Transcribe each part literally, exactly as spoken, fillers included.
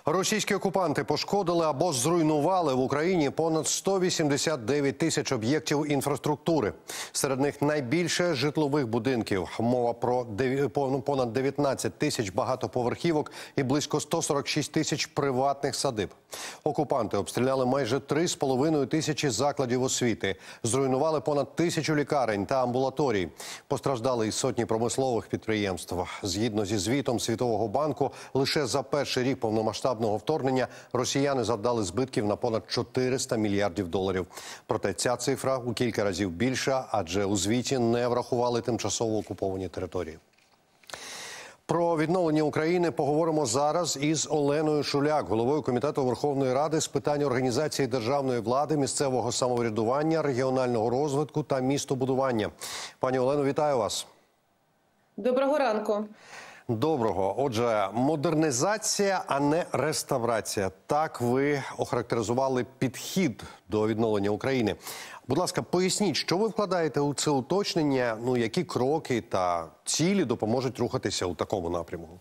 Російські окупанти пошкодили або зруйнували в Україні понад сто вісімдесят дев'ять тисяч об'єктів інфраструктури. Серед них найбільше житлових будинків. Мова про понад дев'ятнадцять тисяч багатоповерхівок і близько сто сорок шість тисяч приватних садиб. Окупанти обстріляли майже три з половиною тисячі закладів освіти. Зруйнували понад тисячу лікарень та амбулаторій. Постраждали і сотні промислових підприємств. Згідно зі звітом Світового банку, лише за перший рік повномасштабного вторгнення росіяни завдали збитків на понад чотириста мільярдів доларів. Проте ця цифра у кілька разів більша, адже у звіті не врахували тимчасово окуповані території. Про відновлення України поговоримо зараз із Оленою Шуляк, головою Комітету Верховної Ради з питань організації державної влади, місцевого самоврядування, регіонального розвитку та містобудування. Пані Олено, вітаю вас. Доброго ранку. Доброго. Отже, модернізація, а не реставрація. Так ви охарактеризували підхід до відновлення України. Будь ласка, поясніть, що ви вкладаєте у це уточнення, ну, які кроки та цілі допоможуть рухатися у такому напрямку?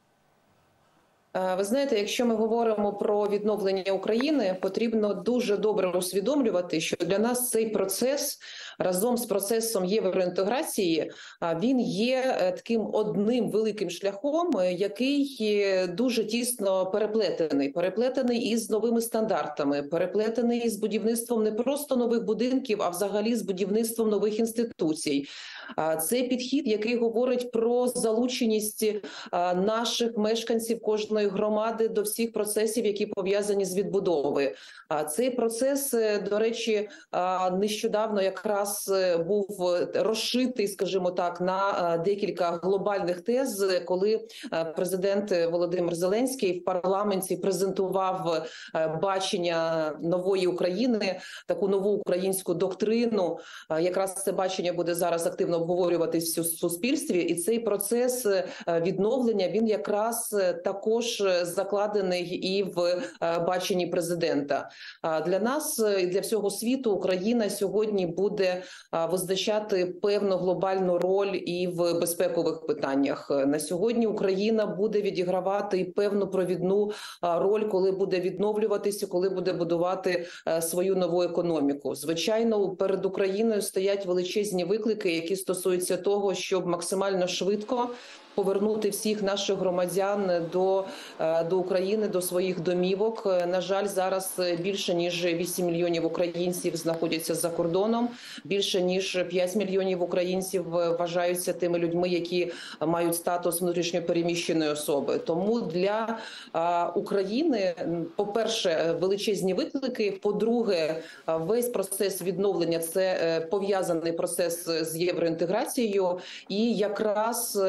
Ви знаєте, якщо ми говоримо про відновлення України, потрібно дуже добре усвідомлювати, що для нас цей процес разом з процесом євроінтеграції, він є таким одним великим шляхом, який дуже тісно переплетений. Переплетений із новими стандартами, переплетений із будівництвом не просто нових будинків, а взагалі з будівництвом нових інституцій. Це підхід, який говорить про залученість наших мешканців кожної громади до всіх процесів, які пов'язані з відбудовою. Цей процес, до речі, нещодавно якраз був розшитий, скажімо так, на декілька глобальних тез, коли президент Володимир Зеленський в парламенті презентував бачення нової України, таку нову українську доктрину. Якраз це бачення буде зараз активно обговорюватись в суспільстві, і цей процес відновлення, він якраз також закладений і в баченні президента. Для нас і для всього світу Україна сьогодні буде визначати певну глобальну роль і в безпекових питаннях. На сьогодні Україна буде відігравати і певну провідну роль, коли буде відновлюватися, коли буде будувати свою нову економіку. Звичайно, перед Україною стоять величезні виклики, які стосуються того, щоб максимально швидко повернути всіх наших громадян до, до України, до своїх домівок. На жаль, зараз більше ніж вісім мільйонів українців знаходяться за кордоном. Більше ніж п'ять мільйонів українців вважаються тими людьми, які мають статус внутрішньопереміщеної особи. Тому для а, України, по-перше, величезні виклики. По-друге, весь процес відновлення – це пов'язаний процес з євроінтеграцією. І якраз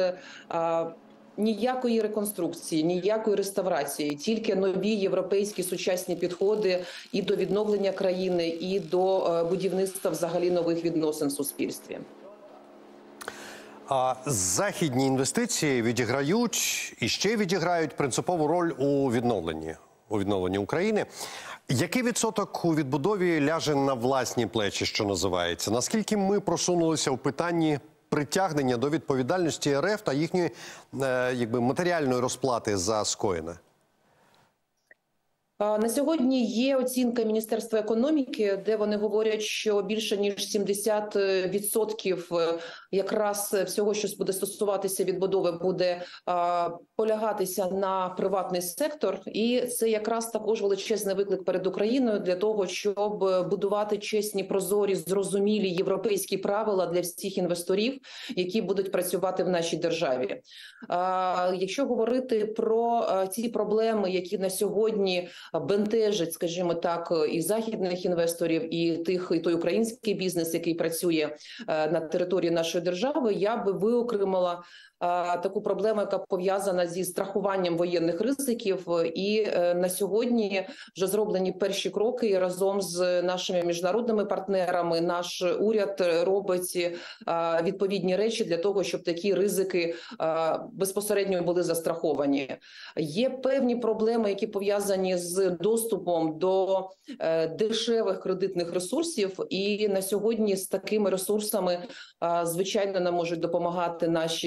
ніякої реконструкції, ніякої реставрації, тільки нові європейські сучасні підходи і до відновлення країни, і до будівництва взагалі нових відносин в суспільстві. А західні інвестиції відіграють і ще відіграють принципову роль у відновленні, у відновленні України. Який відсоток у відбудові ляже на власні плечі, що називається? Наскільки ми просунулися в питанні притягнення до відповідальності РФ та їхньої е, якби, матеріальної розплати за скоєне? На сьогодні є оцінка Міністерства економіки, де вони говорять, що більше ніж сімдесят відсотків якраз всього, що буде стосуватися відбудови, буде а, полягатися на приватний сектор. І це якраз також величезний виклик перед Україною для того, щоб будувати чесні, прозорі, зрозумілі європейські правила для всіх інвесторів, які будуть працювати в нашій державі. А, якщо говорити про а, ці проблеми, які на сьогодні бентежить, скажімо так, і західних інвесторів, і тих, і той український бізнес, який працює на території нашої держави, я би виокремила таку проблему, яка пов'язана зі страхуванням воєнних ризиків. І на сьогодні вже зроблені перші кроки, і разом з нашими міжнародними партнерами наш уряд робить відповідні речі для того, щоб такі ризики безпосередньо були застраховані. Є певні проблеми, які пов'язані з доступом до дешевих кредитних ресурсів, і на сьогодні з такими ресурсами, звичайно, нам можуть допомагати наші міжнародні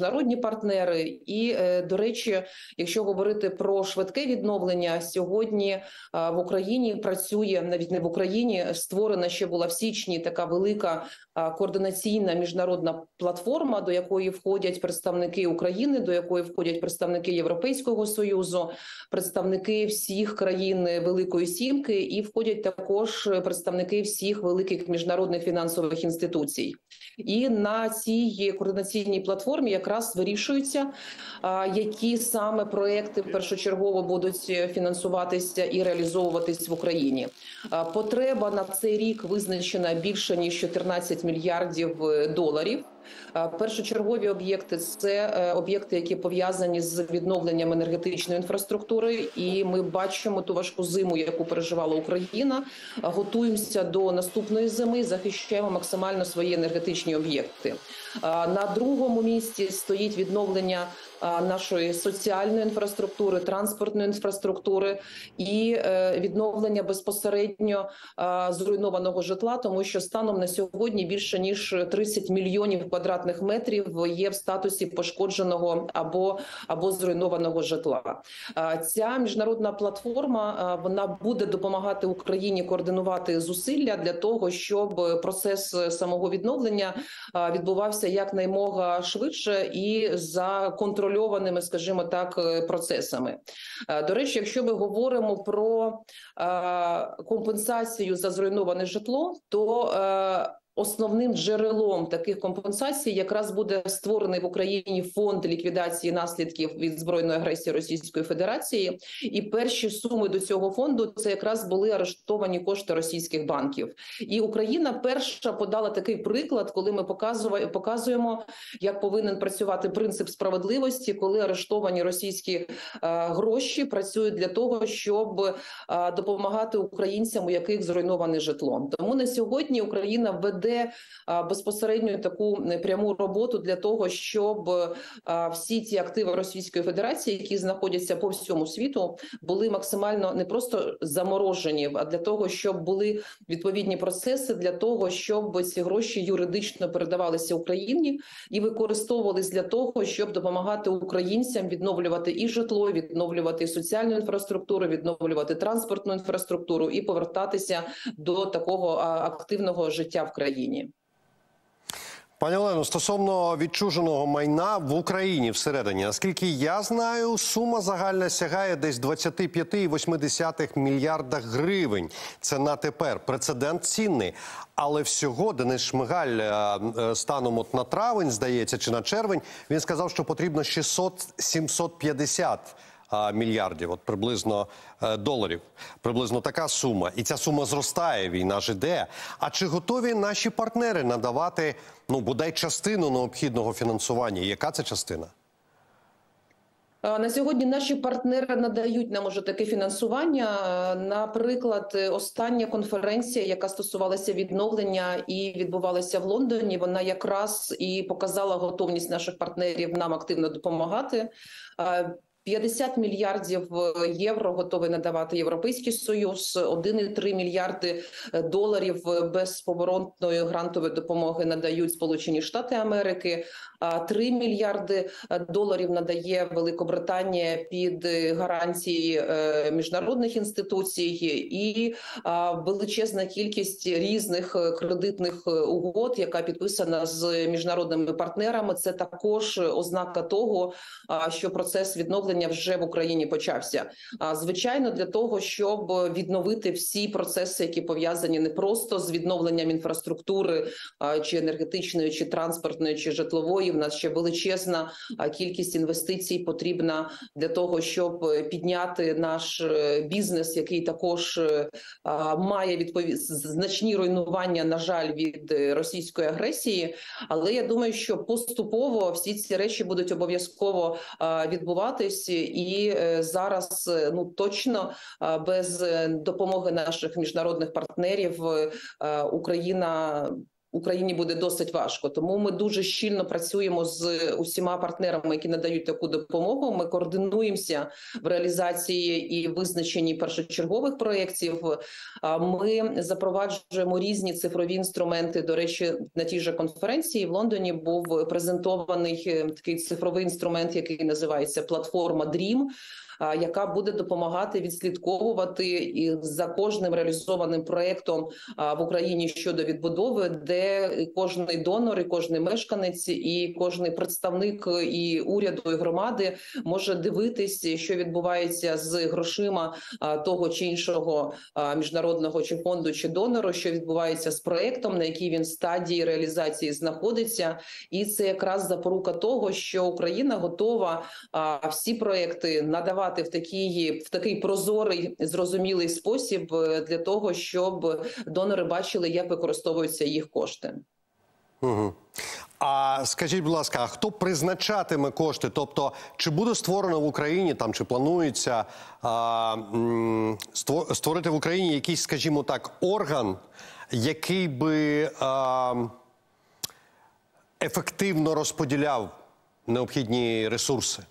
міжнародні партнери. І, до речі, якщо говорити про швидке відновлення, сьогодні в Україні працює, навіть не в Україні, створена ще була в січні така велика координаційна міжнародна платформа, до якої входять представники України, до якої входять представники Європейського Союзу, представники всіх країн Великої Сімки і входять також представники всіх великих міжнародних фінансових інституцій. І на цій координаційній платформі якраз вирішується, які саме проекти першочергово будуть фінансуватися і реалізовуватись в Україні. Потреба на цей рік визначена більше ніж чотирнадцять мільярдів доларів. Першочергові об'єкти – це об'єкти, які пов'язані з відновленням енергетичної інфраструктури. І ми бачимо ту важку зиму, яку переживала Україна. Готуємося до наступної зими, захищаємо максимально свої енергетичні об'єкти. На другому місці стоїть відновлення нашої соціальної інфраструктури, транспортної інфраструктури і відновлення безпосередньо зруйнованого житла, тому що станом на сьогодні більше ніж тридцять мільйонів квадратних метрів є в статусі пошкодженого або, або зруйнованого житла. Ця міжнародна платформа, вона буде допомагати Україні координувати зусилля для того, щоб процес самого відновлення відбувався якнаймога швидше і за контрольованими, скажімо так, процесами. До речі, якщо ми говоримо про компенсацію за зруйноване житло, то основним джерелом таких компенсацій якраз буде створений в Україні фонд ліквідації наслідків від збройної агресії Російської Федерації. І перші суми до цього фонду – це якраз були арештовані кошти російських банків. І Україна перша подала такий приклад, коли ми показуємо, як повинен працювати принцип справедливості, коли арештовані російські е, гроші працюють для того, щоб е, допомагати українцям, у яких зруйноване житло. Тому на сьогодні Україна веде де безпосередньо таку пряму роботу для того, щоб всі ті активи Російської Федерації, які знаходяться по всьому світу, були максимально не просто заморожені, а для того, щоб були відповідні процеси для того, щоб ці гроші юридично передавалися Україні і використовувались для того, щоб допомагати українцям відновлювати і житло, відновлювати соціальну інфраструктуру, відновлювати транспортну інфраструктуру і повертатися до такого активного життя в країні. Пані Олено, стосовно відчуженого майна в Україні всередині, наскільки я знаю, сума загальна сягає десь двадцять п'ять цілих вісім десятих мільярда гривень. Це на тепер прецедент цінний. Але всього Денис Шмигаль станом от на травень, здається, чи на червень, він сказав, що потрібно шістсот - сімсот п'ятдесят мільярдів, от приблизно доларів. Приблизно така сума. І ця сума зростає, війна ж іде. А чи готові наші партнери надавати, ну, бодай частину необхідного фінансування? Яка це частина? На сьогодні наші партнери надають нам уже таке фінансування. Наприклад, остання конференція, яка стосувалася відновлення і відбувалася в Лондоні, вона якраз і показала готовність наших партнерів нам активно допомагати. п'ятдесят мільярдів євро готовий надавати Європейський Союз, один цілих три мільярди доларів безповоротної грантової допомоги надають Сполучені Штати Америки, три мільярди доларів надає Великобританія під гарантії міжнародних інституцій і величезна кількість різних кредитних угод, яка підписана з міжнародними партнерами. Це також ознака того, що процес відновлення вже в Україні почався. Звичайно, для того, щоб відновити всі процеси, які пов'язані не просто з відновленням інфраструктури, чи енергетичної, чи транспортної, чи житлової, в нас ще величезна кількість інвестицій потрібна для того, щоб підняти наш бізнес, який також має відповідь значні руйнування, на жаль, від російської агресії. Але я думаю, що поступово всі ці речі будуть обов'язково відбуватись. І зараз, ну, точно без допомоги наших міжнародних партнерів Україна Україні буде досить важко. Тому ми дуже щільно працюємо з усіма партнерами, які надають таку допомогу. Ми координуємося в реалізації і визначенні першочергових проєктів. Ми запроваджуємо різні цифрові інструменти. До речі, на тій же конференції в Лондоні був презентований такий цифровий інструмент, який називається платформа дрім, яка буде допомагати відслідковувати за кожним реалізованим проєктом в Україні щодо відбудови, де кожний донор, і кожний мешканець, і кожний представник і уряду, і громади може дивитись, що відбувається з грошима того чи іншого міжнародного чи фонду, чи донору, що відбувається з проєктом, на якій він стадії реалізації знаходиться. І це якраз запорука того, що Україна готова всі проєкти надавати в такий, в такий прозорий, зрозумілий спосіб для того, щоб донори бачили, як використовуються їх кошти. Угу. А скажіть, будь ласка, а хто призначатиме кошти? Тобто, чи буде створено в Україні, там, чи планується а, створити в Україні якийсь, скажімо так, орган, який би а, ефективно розподіляв необхідні ресурси?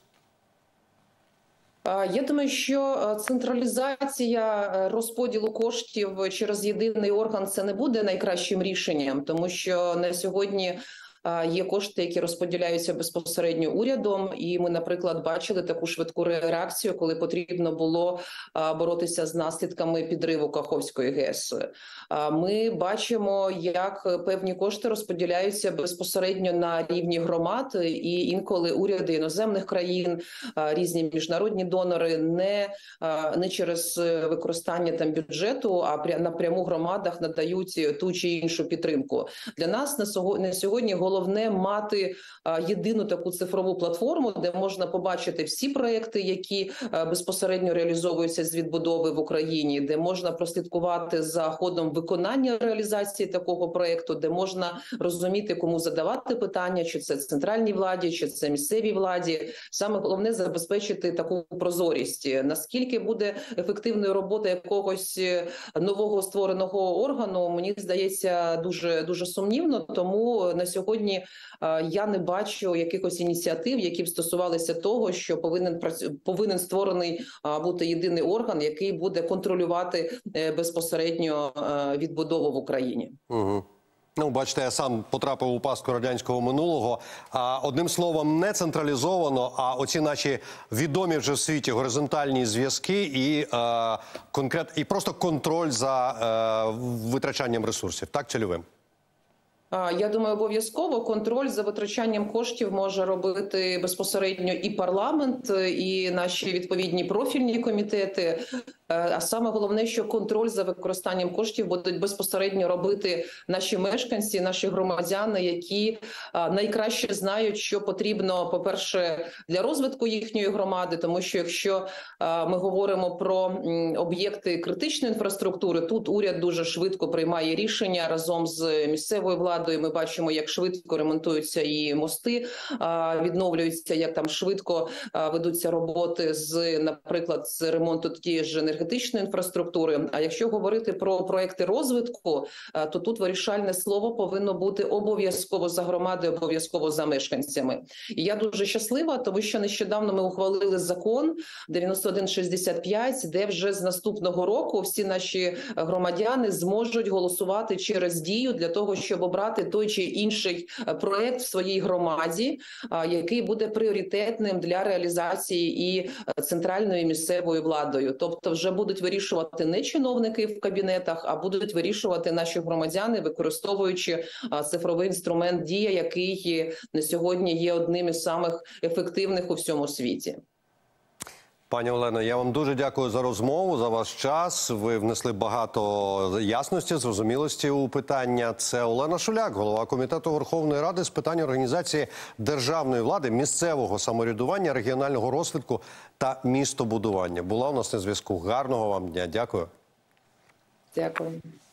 Я думаю, що централізація розподілу коштів через єдиний орган – це не буде найкращим рішенням, тому що на сьогодні є кошти, які розподіляються безпосередньо урядом, і ми, наприклад, бачили таку швидку реакцію, коли потрібно було боротися з наслідками підриву Каховської ГЕС. Ми бачимо, як певні кошти розподіляються безпосередньо на рівні громад, і інколи уряди іноземних країн, різні міжнародні донори не, не через використання там бюджету, а напряму громадах надають ту чи іншу підтримку. Для нас на сьогодні головне мати єдину таку цифрову платформу, де можна побачити всі проекти, які безпосередньо реалізовуються з відбудови в Україні, де можна прослідкувати за ходом виконання реалізації такого проекту, де можна розуміти, кому задавати питання, чи це центральній владі, чи це місцевій владі. Саме головне забезпечити таку прозорість. Наскільки буде ефективною робота якогось нового створеного органу, мені здається, дуже дуже сумнівно. Тому на сьогодні я не бачу якихось ініціатив, які б стосувалися того, що повинен повинен створений бути єдиний орган, який буде контролювати безпосередньо відбудову в Україні. Угу. Ну, бачите, я сам потрапив у пастку радянського минулого. А, одним словом, не централізовано, а оці наші відомі вже в світі горизонтальні зв'язки і, а, конкрет, і просто контроль за а, витрачанням ресурсів. Так, цільовим? Я думаю, обов'язково контроль за витрачанням коштів може робити безпосередньо і парламент, і наші відповідні профільні комітети. А саме головне, що контроль за використанням коштів будуть безпосередньо робити наші мешканці, наші громадяни, які найкраще знають, що потрібно, по-перше, для розвитку їхньої громади, тому що якщо ми говоримо про об'єкти критичної інфраструктури, тут уряд дуже швидко приймає рішення разом з місцевою владою. Ми бачимо, як швидко ремонтуються і мости, відновлюються, як там швидко ведуться роботи з, наприклад, з ремонту тієї ж енергетичної інфраструктури. А якщо говорити про проекти розвитку, то тут вирішальне слово повинно бути обов'язково за громади, обов'язково за мешканцями. І я дуже щаслива, тому що нещодавно ми ухвалили закон дев'яносто один шістдесят п'ять, де вже з наступного року всі наші громадяни зможуть голосувати через Дію для того, щоб обрати той чи інший проект в своїй громаді, який буде пріоритетним для реалізації і центральною і місцевою владою. Тобто вже будуть вирішувати не чиновники в кабінетах, а будуть вирішувати наші громадяни, використовуючи цифровий інструмент «Дія», який на сьогодні є одним із самих ефективних у всьому світі. Пані Олено, я вам дуже дякую за розмову, за ваш час. Ви внесли багато ясності, зрозумілості у питання. Це Олена Шуляк, голова Комітету Верховної Ради з питань організації державної влади, місцевого самоврядування, регіонального розвитку та містобудування. Була у нас на зв'язку. Гарного вам дня. Дякую. Дякую.